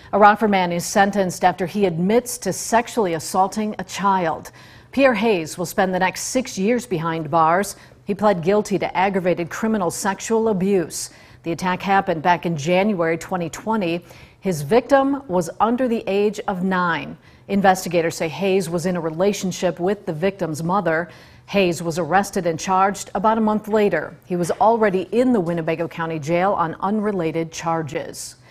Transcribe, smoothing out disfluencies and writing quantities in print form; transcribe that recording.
A Rockford man is sentenced after he admits to sexually assaulting a child. Pierre Hayes will spend the next 6 years behind bars. He pled guilty to aggravated criminal sexual abuse. The attack happened back in January 2020. His victim was under the age of 9. Investigators say Hayes was in a relationship with the victim's mother. Hayes was arrested and charged about a month later. He was already in the Winnebago County Jail on unrelated charges.